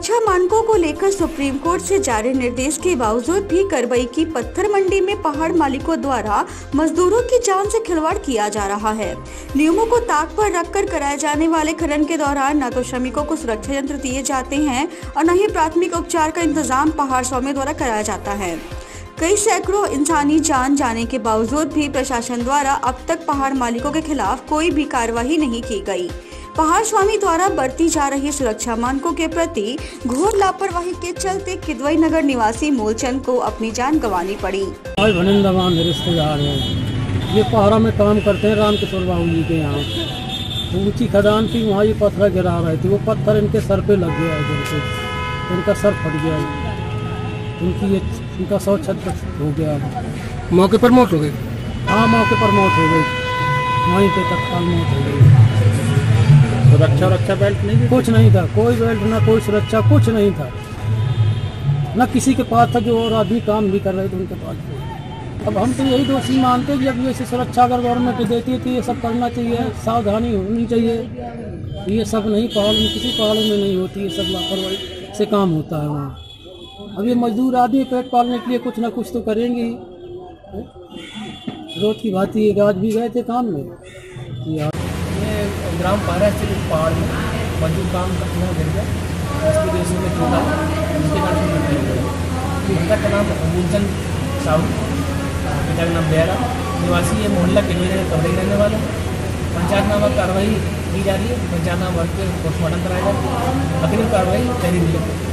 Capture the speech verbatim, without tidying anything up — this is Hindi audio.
सुरक्षा मानकों को लेकर सुप्रीम कोर्ट से जारी निर्देश के बावजूद भी करवई की पत्थर मंडी में पहाड़ मालिकों द्वारा मजदूरों की जान से खिलवाड़ किया जा रहा है। नियमों को ताक पर रखकर कराए जाने वाले खनन के दौरान न तो श्रमिकों को सुरक्षा यंत्र दिए जाते हैं और न ही प्राथमिक उपचार का इंतजाम पहाड़ स्वामी द्वारा कराया जाता है। कई सैकड़ों इंसानी जान जाने के बावजूद भी प्रशासन द्वारा अब तक पहाड़ मालिकों के खिलाफ कोई भी कार्रवाई नहीं की गई। पहाड़ स्वामी द्वारा बरती जा रही सुरक्षा मानकों के प्रति घोर लापरवाही के चलते किदवई नगर निवासी मूलचंद को अपनी जान गंवानी पड़ी। रिश्तेदार हैं, ये पहाड़ा में काम करते हैं रामकिशोर बाबू जी के यहाँ। ऊंची खदान थी, वहाँ ये पत्थर गिरा रहे थे, वो पत्थर इनके सर पे लग गया है, जैसे इनका सर फट गया है, इनकी ये इनका सौ छत हो गया। मौके पर मौत हो गई। हाँ, मौके पर मौत हो गई, वहीं पे तत्काल मौत हो गई। सुरक्षा रक्षा बेल्ट नहीं, कुछ नहीं था, कोई बेल्ट ना कोई सुरक्षा, कुछ नहीं था, न किसी के पास था। जो और आदमी काम भी कर रहे थे उनके पास। अब हम तो यही दोषी मानते हैं कि अब ऐसी सुरक्षा अगर गवर्नमेंट देती थी, ये सब करना चाहिए, सावधानी होनी चाहिए। ये सब नहीं, पहाड़ में किसी पहाड़ों में नहीं होती, ये सब लापरवाही से काम होता है वहाँ। अब ये मजदूर आदमी पेट पालने के लिए कुछ ना कुछ तो करेंगे ही। रोज की भांति आज भी गए थे काम में। ये ग्राम पारा से पहाड़ में मजदूर काम करना गिर गया, उसकी वजह से टूटा, उसके बाद उनका का नाम मूलचंद साहू, पिता का नाम बेहरा, निवासी ये मोहल्ला किदवई नगर करवई रहने वाला। पंचायतनामा कार्रवाई की जा रही है, पंचायतनामा वर्ग के पोस्टमार्टम कराया जा रहा है, अग्रिम कार्रवाई जारी रही है।